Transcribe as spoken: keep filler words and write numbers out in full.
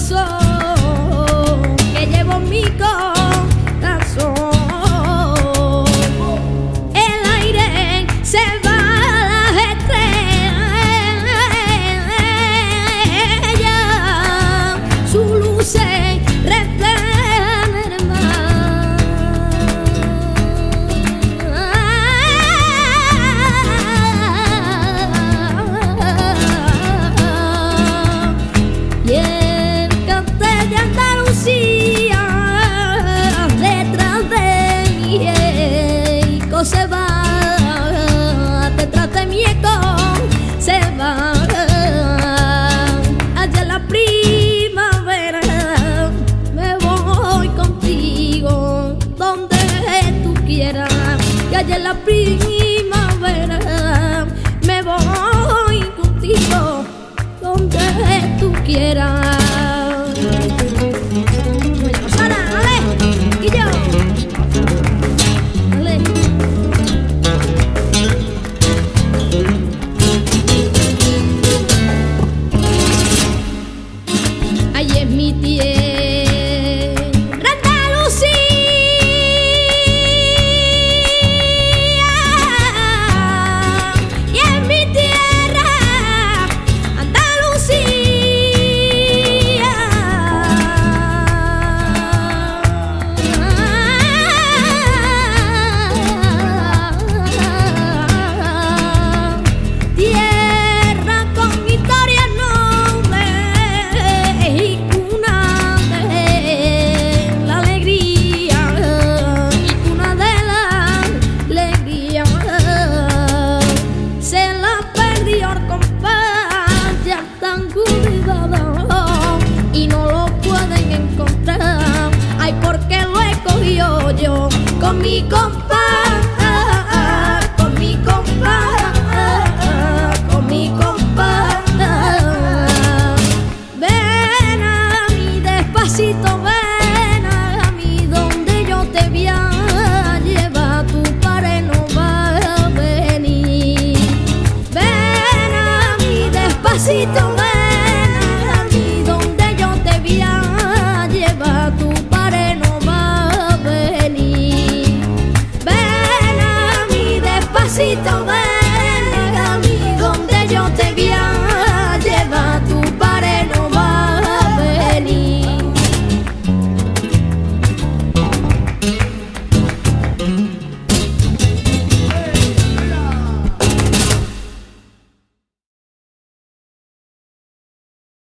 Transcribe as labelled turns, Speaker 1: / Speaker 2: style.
Speaker 1: corazón que llevo en mi corazón. El aire se va a las estrellas, su luz se refleja en el mar. Y el cartel de Andalucía detrás de mi eco se va, detrás de mi eco se va. Allá en la primavera me voy contigo donde tú quieras. Y allá en la primavera me voy contigo donde tú quieras. Bueno, Sara, dale, y yo, dale. Ahí es mi tierra, Andalucía, y es mi tierra, Andalucía. Tierra con historia noble y cuna de la alegría, y cuna de la alegría. Se la perdió el compás, ya tan olvidado y no lo pueden encontrar. Ay, porque lo he cogido yo con mi compás, con mi compás, con mi compás. Ven a mí despacito